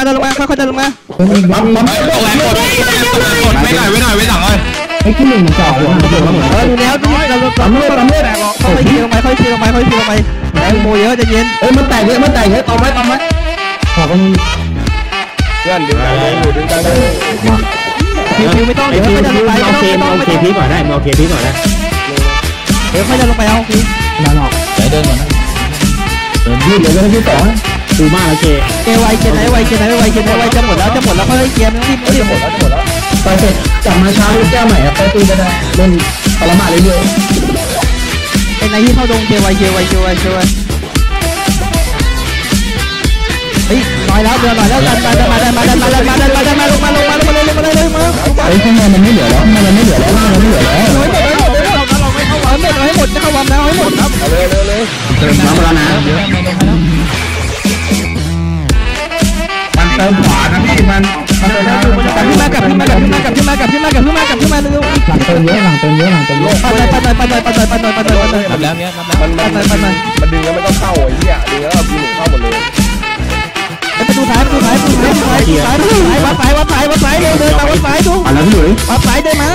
เดินลงมาค่อยๆเดินลงมาไม่หน่อยไม่สั่งเลยไอ้ที่หนึ่งจ่อหัวดูแล้วเราทำเลือดค่อยๆทีลงไปค่อยๆทีลงไปแรงโมเยอะจะเย็นมันแตกเยอะตอมไหมขอก็มีเพื่อนดึงได้คิวไม่ต้องเดี๋ยวค่อยเดินลงไปเอาเคพีก่อนได้เอาเคพีก่อนนะเดี๋ยวค่อยเดินลงไปเอาคิวนอนออกเดินก่อนนะยืดเลยก็ที่สองดูมากโอเคไวเกณฑ์ไหนจะหมดแล้วค่อยๆเกมไม่ต้องรีบหมดแล้วไปเสร็จกลับมาเช้าแก้วใหม่ไปตีก็ได้เล่นปรมาเรื่อยๆเป็นไหนที่เข้าดงเกไวเฮ้ยน้อยแล้วเดือดหน่อยแล้วดันมาลงมาไอ้ข้างในมันไม่เหลือแล้วมันไม่เหลือแล้วให้หมดจะเข้าวอมแล้วให้หมดครับเลยเติมน้ำแล้วนะมันเติมขวานะพี่มันขึ้นมากลับเร็วหลังเติมเยอะปัดปัดหน่อยแล้วเนี้ยมันดึงแล้วไม่ต้องเข้าไอ้เหี้ยดึงแล้วพี่หนุ่มเข้าหมดเลยไปดูท้ายวัดสายเร็วเดินมาวัดสายดูแล้วพี่หลุยวัดสายได้มา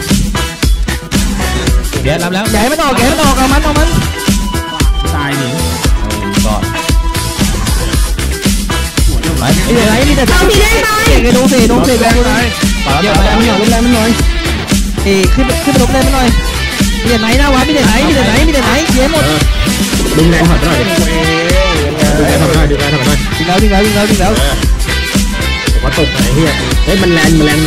เดี๋ยวรับแล้วใหญ่ไม่ออกเอามันตายหนิก่อนไรนี่แต่เดงเสแบบไหนเดี๋ยวไม่เอาลมแรงมันหน่อยขึ้นไปลมแรงมันหน่อยมีแต่ไหนนะวะมีแต่ไหนเสียหมดดึงแรงถอดหน่อยดึงแรงถอดหน่อยดึงแล้วว่าตกไหนเฮียเฮ้ยมันแรงเห็น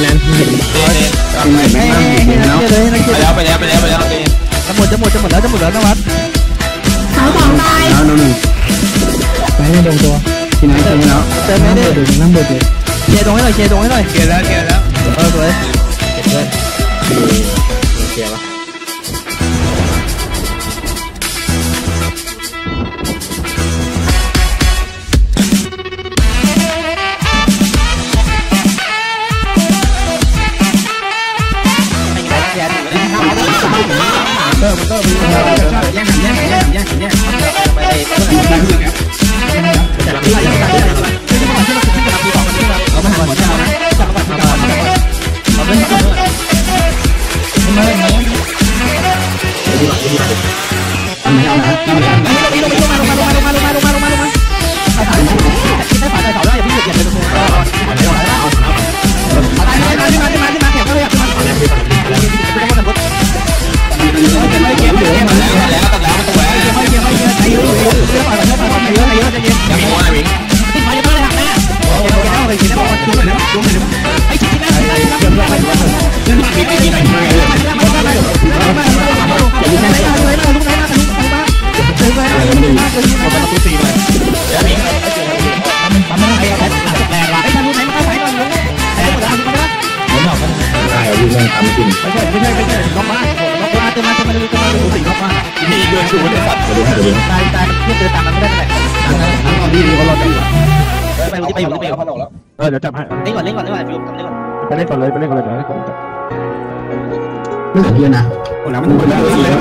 ไปแล้วจะหมดแล้วนะวัดสาวสองตายแล้วหนึ่งไม่โดนตัวที่ไหนแล้วเติมไม่ได้นั่งเบิดเลยเคลียร์ตรงให้หน่อยเคลียร์แล้วสวยเก็บเพื่อนเคลียร์ปะเติมแย่งเอามาหันหัวเจ้านะเอาไปเดี๋ยวจับให้เล่นก่อนพี่ลุงทำเล่นก่อนไปเล่นก่อนเลยเดี๋ยวให้คนจับไม่เยอะนะโอ้แล้วมันไป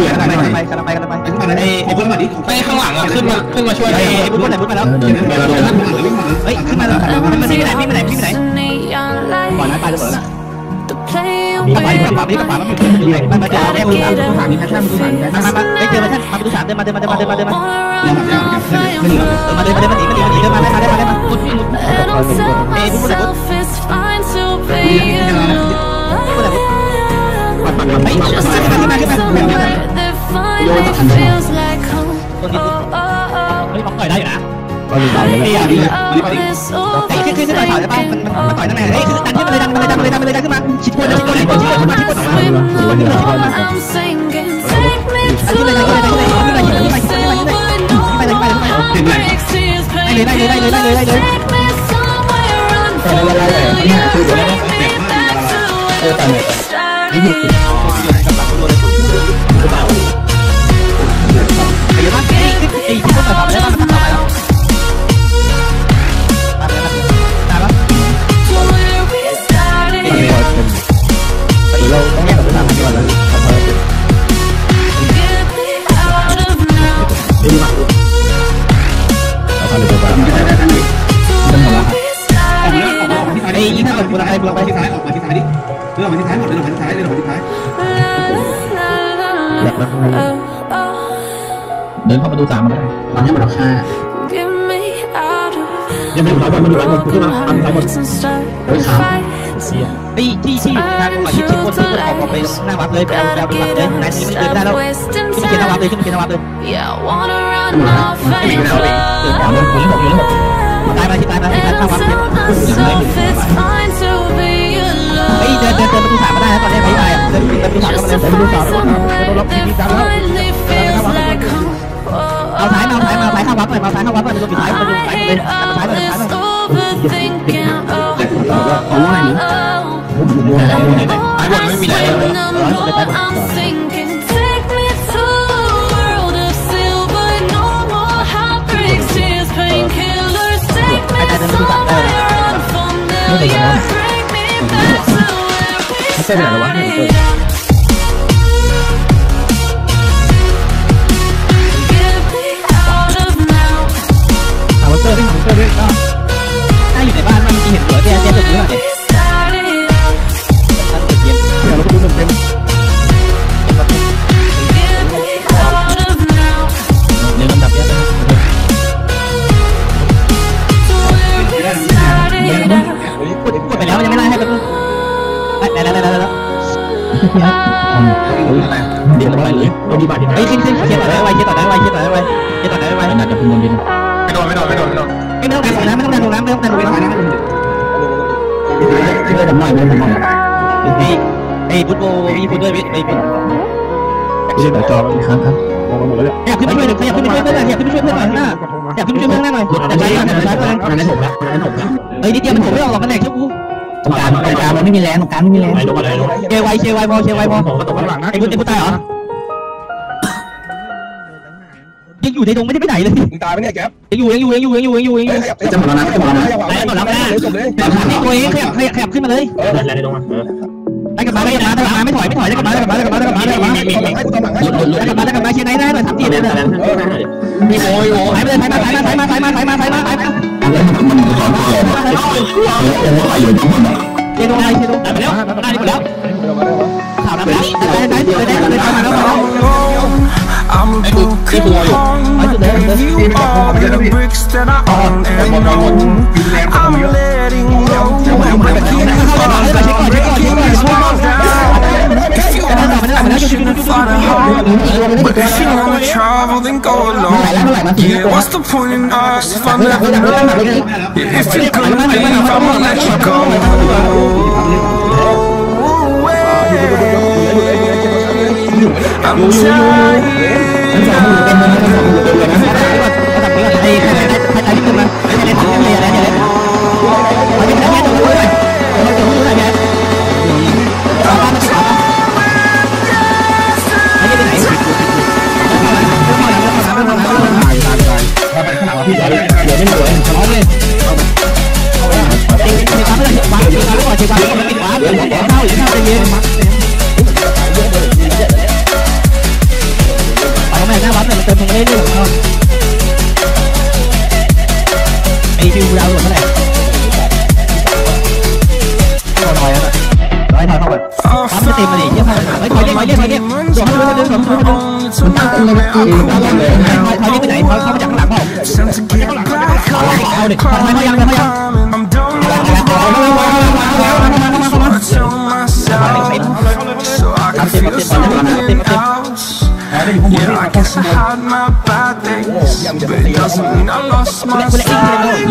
ไอ้เพื่อนมาดิไปข้างหลังอ่ะขึ้นมาช่วยไอ้บุ๊คไปแล้วเฮ้ยขึ้นมาแล้วมันพี่ไปไหนก่อนนะตายจะหมดแล้วมีกระป๋ามันอยู่ไหนมันมาเจอแม่ผู้สามมีแพชชั่นมาไปเจอแพชชั่นมาผู้สามเดินมามามามาต่อยได้อยู่นะขึ้นต่อยได้ป่ะมันต่อยนั่นแหละเฮ้ยคือดันขึ้นมาเลยดันขึ้นมาชิดคนชิดคนกูลงไปที่ท้ายออกมาที่ท้ายดิเรื่องมาที่ท้ายหมดเรื่องมาที่ท้ายเรื่องมาที่ท้ายเดินเข้าประตู3มาได้ตอนนี้มันราคายังไม่รู้มันดูอะไรขึ้นมาทำทั้งหมดเฮ้ยครับไอ้ที่ทางมาที่คนที่ออกไปหน้าวัดเลยไปเอาไปวัดเลยนายที่มันเดินได้แล้วขึ้นไปเขียนหน้าวัดเลยขึ้นไปเขียนหน้าวัดเลยตายมาที่ตายมาที่ตายหน้าวัดเลยไอ้เดินประตู3มาได้แล้วตอนนี้ไปได้เดินประตู3ก็มาเลยประตู3แล้วรับทีดังแล้วเอาท้ายเข้าวัดหน่อยเอาท้ายเข้าวัดหน่อยประตูปิดท้ายประตูท้ายเลยท้ายเลยของอะไรนี่ไม่มีอะไรไม่ใช่แบบวะเอาเตอร์ด้วยถ้าอยู่ในบ้านมันมีเห็นหัวเจ๊ตัวนี้เลยเราก็ดูเต็มเรื่องลำดับเยอะเลยพูดไปแล้วยังไม่ไล่ให้กันเลยแล้วเดี๋ยวไปเลยเราดีบาทที่ไหนขึ้นเขียนต่อได้ไวน่าจะเป็นโมดินไม่ต้องการส่งน้ำไม่ต้องการส่งน้ำไอ้พุทโธมีพุทด้วยไอ้พุทไม่ใช่ต่อจอครับมองหมดแล้วอยากขึ้นไปช่วยเพื่อนหน่อยอยากขึ้นไปช่วยเพื่อนหน่อยอยากขึ้นไปช่วยเพื่อนหน่อยใช้นั้นผมละเฮ้ยนิดเดียวมันผมไม่ออกหรอกกันแหลกชั่วกูตรงกลางมันไม่มีแรงตรงกลางไม่มีแรงเชวพอไอ้พุทตายเหรอยังอยู่ในดงไม่ได้ไปไหนเลยมึงตายไหมเนี่ยแก๊ปยังอยู่จะหมดแล้วนะตัวเองขยับขึ้นมาเลยได้กลับมาไม่ถอยได้กลับมาเชียร์ไหนได้หน่อย3 ทีเลยมีโอยหายไปเลยถ่ายมาเชียร์ตรงไหนไปแล้วได้หมดแล้วข่าวน้ำแล้วได้มาแล้วI'm a broken home, and you are the bricks that I own and own. I'm letting go, breaking falls down, breaking these walls down. If you wanna shoot, find a home, but if you wanna travel, then go alone. Yeah, what's the point in us if I never know? Yeah, if you're gonna leave, I'ma let you go. I'm tired. เติมเพลงเรื่อยๆไอฟิวดาวน์โหลดเท่าไหร่ร้อยเข้าไปปั๊มจะเต็มมาดิเยี่ยมมากถอยเรียกโดดให้มันตั้งเลยถอยไปไหนเขามาจากข้างหลังเปล่าเอาดิถอยมายังYeah, I guess I had my bad days, but it doesn't mean I lost my style.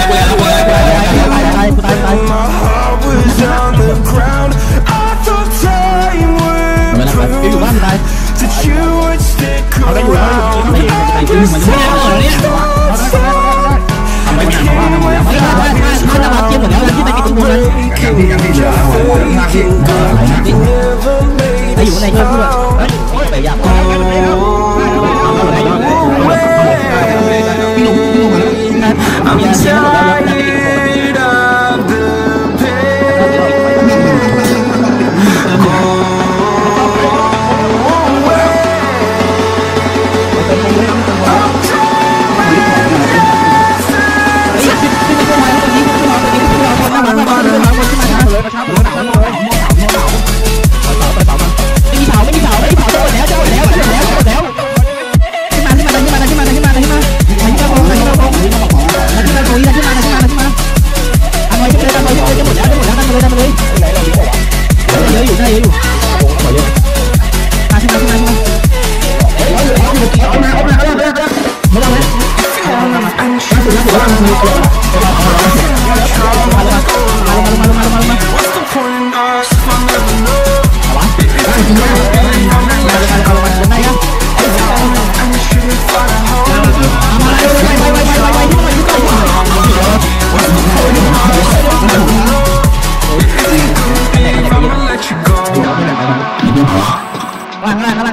My heart was on the ground. I thought time would prove that you would stick around. I'm tired.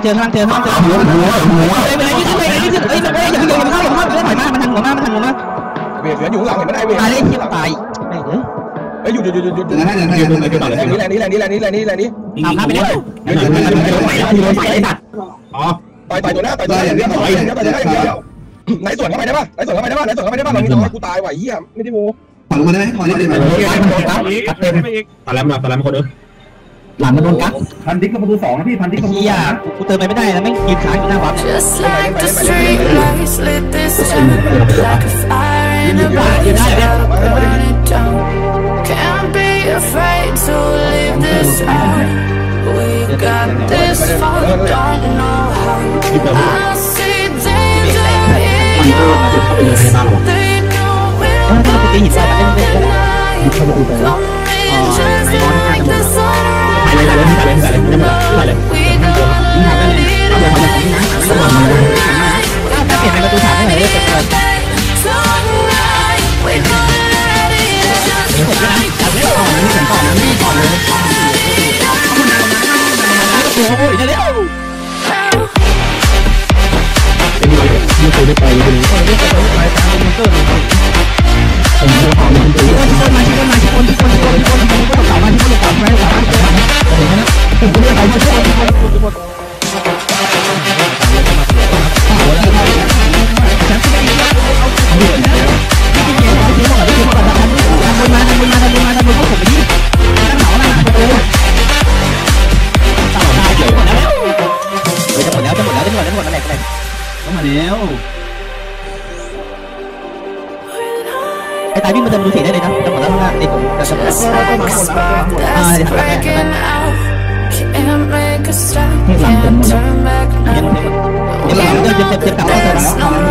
เจอข้างล่างเจอหัวไม่เป็นไรที่สุดเลยที่สุดเอ้ยอย่าเพิ่งถอยมามันทางหัวมาเวฟอยู่หลังเห็นไหมไอเวฟตายเลยเทียบตายเฮ้ยหยุดนี่แหละเอาพาไปแล้วอ๋อต่อยตัวหน้าต่อยไหนส่วนเข้าไปได้ป่ะเรามีน้อยกูตายไหวเหี้ยไม่ได้โมถอยลงมาได้ไหมถอยได้ไหมตายแล้วคนเด้อหลังมันโดนกั๊กพันดิ๊กกับประตู2นะพี่พันดิ๊กกับประตูกูเติมไปไม่ได้แล้วแม่งยืนค้างอยู่หน้าวัด Can't be afraid to leave this out. We got this far, don't know how. I see danger in your eyes. They know we'll fight tonight. Come in just like the sunrise. We gonna lead us tonight. Tonight, we gonna let it just like theไอ้ตายวิ่งมาเติมดูสีได้เลยนะจะหมดแล้วนะไอ้ผมจะหมดแล้วหลังเติมหมดแล้วเดี๋ยวเจ็บกลับมาแล้ว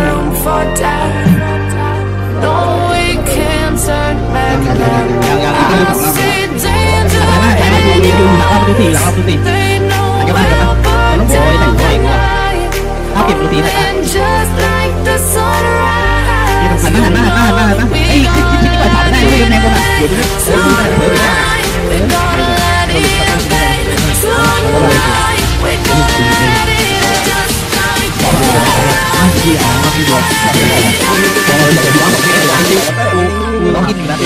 ดูสีหลังดูสีหลังกันมาต้องโวยแต่งตัวเองว่ะถ้าเก็บดูสีนะหันหน้าไอ้คิดที่ก่อนถามได้ไม่ยอมแรงกว่าเดี๋ยวร้องกินอยู่นะ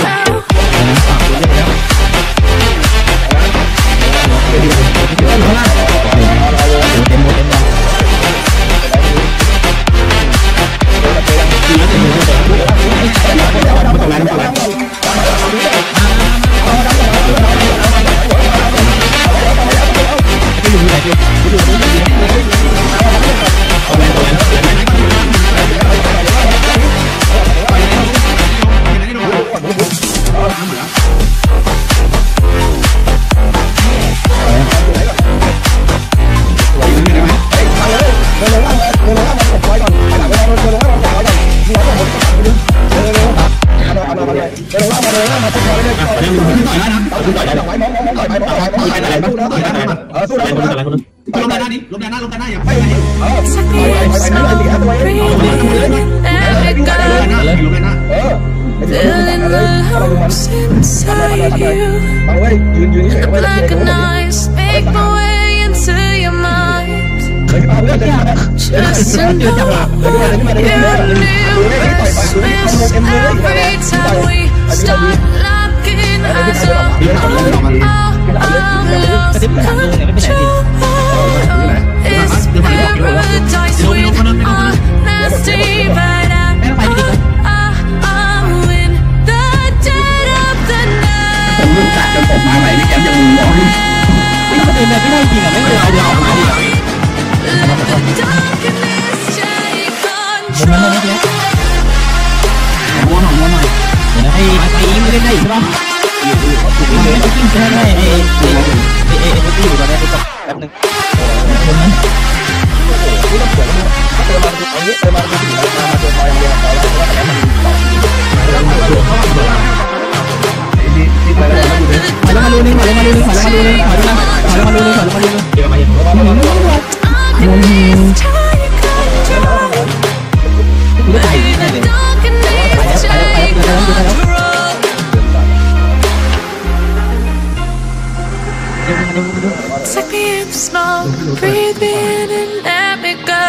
Take me in the smoke, breathe me in and let me go.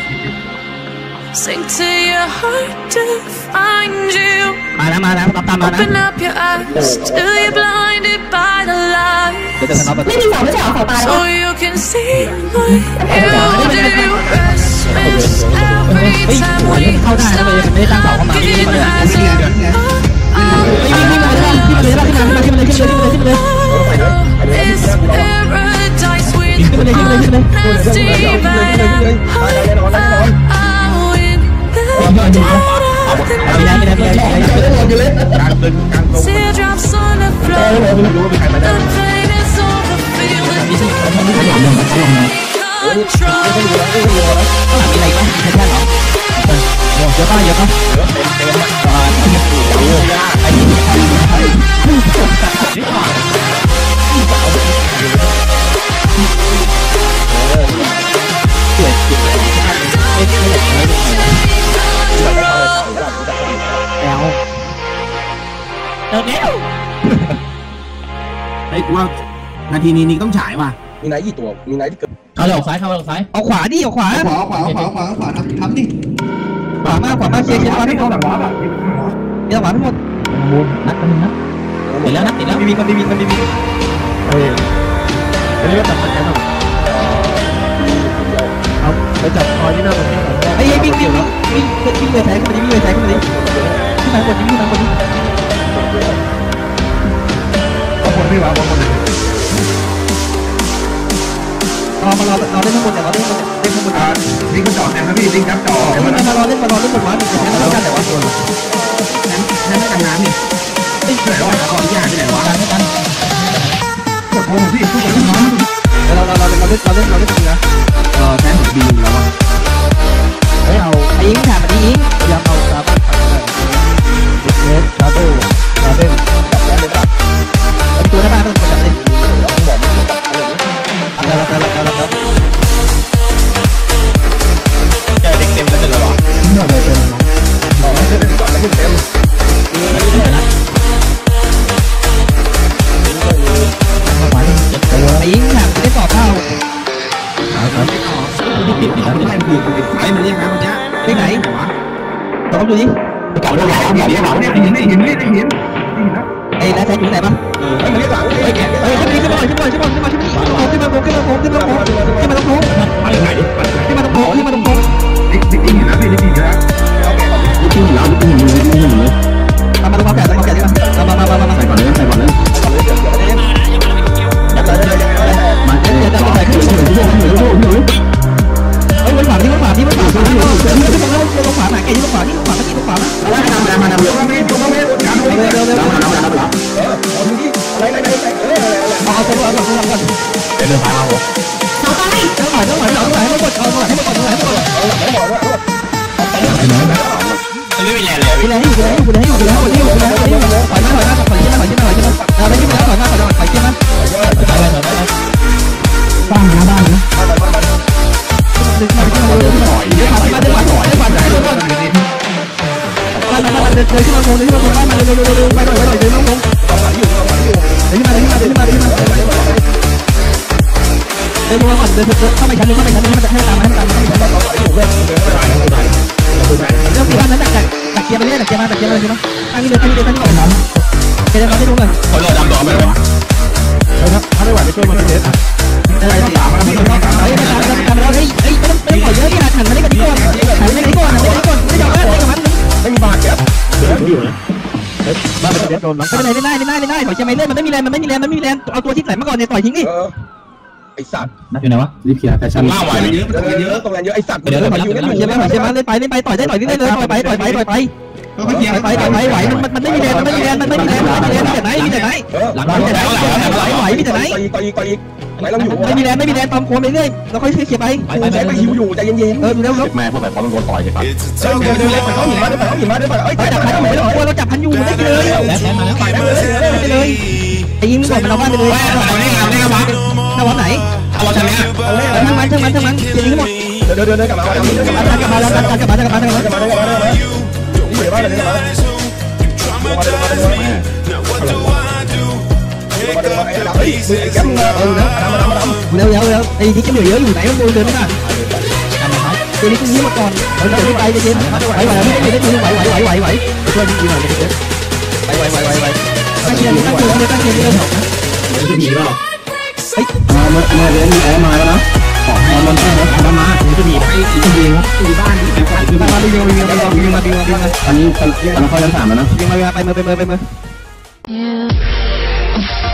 Sink to your heart to find you. มาแล้วตามมานะ Open up your eyes till you're blinded by the light. ไม่มีเสาไม่ใช่เหรอเสาตาย So you can see what you do. Restless every time we start looking as a This paradise with honesty Teardrops on the floor. The pain is over. Feel it. Control. มีอะไรบ้างมีแค่หรอเยอะป่ะเฮ้ยว่านาทีนี้ต้องฉายว่ะมีไหนกี่ตัวมีไหนที่เกิดเข้าออกซ้ายเอาขวาดิเอาขวาทำดิขวามากเคลียร์ขวาให้หมดเดี๋ยวขวาให้หมดนัดกันนะติดแล้วมีคนเฮ้ยอันนี้ก็จับมันแค่หน่อยเอาไปจับคอยที่หน้าผมไอ้วิ่งเลยแทงขึ้นมาดิขึ้นมาบนนี้เอาบนพี่วะบนเลยเราเล่นข้างบนแต่เราเล่นข้างบนลิงก์จ่อแทนนะพี่ลิงก์ครับจ่อเราเล่นบนฟ้าหนึ่งแต่ว่านั่นกันน้ำนี่ไม่เกิดว่าขออนุญาตที่ไหนวะกดโทรพี่พูดกับน้องเราเล่นจริงนะแทนดีแล้วว่ะเฮ้ยเอาไอ้ยิงถามมันยิงอย่าเอาซาบ้าเล็กซาเบลตัวหน้าบ้านมันจับเลยแล้วแกเด็กเต็มแล้วเหรอไอ้ยิงถามจะได้ต่อเท่าไอ้มันเรียกนะเมื่อกี้ที่ไหนลองดูดิเก่าแล้วเห็นไอ้แล้วใช้อยู่ไหนบ้างมันเรียกหลังขึ้นมาตรงโค้งดิ้งนะพี่ดิ้งนะดิ้งแล้วมาตรงแขนดีกว่ามาใส่ก่อนเลยมาใส่ขึ้นเฮ้ยมันขวาที่ลงขวาหนาเกยลงขวามาเร็วเอาตัวก่อนเดินผ่านเอาต้องให้หมดไม่มีแรงเลยกูแรงอยู่ถอยมาถอยมาถอยมาเราได้ยินแล้วถอยมาบ้านนะดึงมาขึ้นมาเดินขึ้นมาโค้งบ้านมาเร็วไปหน่อยเดินลงขึ้นมาเดินมาก่อนเข้าไปชั้นนึงให้ตามเรื่องที่บ้านนั้นดักเกียร์ไปเรื่อยดักเกียร์มาใช่ไหมตั้งนี่เลยก่อนน้องเกย์มาให้ดูหน่อยคอยรอดำดอกไปเลยวะครับถ้าไม่ไหวไปช่วยมันเทสอะไรสิไม่ต้องปล่อยเยอะที่หันมาได้กันดีก่อนไม่ยอมไม่มีบาดเจ็บอยู่นะบ้านมันเด็ดโดนไม่เป็นไรได้ถอยจะไม่เล่นมันไม่มีแรงเอาตัวที่ไหลมาก่อนเนี่ยต่อยทิ้งดิไอสัตว์นัดอยู่ไหนวะรีบเคลียร์แต่ฉันล่าไหวเยอะตรงนั้นเยอะไอสัตว์เดี๋ยวถอยอยู่ใช่ไหมเล่นไปต่อยได้ต่อยนี่เลยต่อยไปไหวมันไม่มีแรงมีแต่ไหนหลังมีแต่ไหนไหวมีแต่ไหนต่อยอีกไหนเราอยู่ไม่มีแรงตามโค้งไปเรื่อยเราค่อยเคลียร์ไปใช้ไปหิวอยู่ใจเย็นดูแล้วแม่พวกแบบพอมันโดนต่อยใช่ปะเดินเขาหิมะได้ปะเราจับพันอยู่ได้เลยไปเลยไอ้ยิงก่อนเราบ้านไปเลยเราวัดไหนเราชนะทั้งมันยิงให้หมดเดินกลับมานี่อยู่บ้านเลยมาไอ้รับฮ้ยมือไอ้แก๊ปมึงนะมาดำเร็วไอ้ที่จะเหลือเยอะอยู่ไหนมันเดินไม่ได้ตัวนี้ต้องยิ้มมาก่อนเดี๋ยวไปเย็นไหวไม่ได้ยินไหวช่วยยิงหน่อยไหวตั้งเชียร์ตั้งเชียร์เลยจะหนีเปล่าเฮ้ยมาเดี๋ยวมีแอร์มาแล้วนะมันมาจะหนีไปยิงบ้านมาดิยิงอันนี้เขาชั้น3แล้วนะยิงมาไปมือ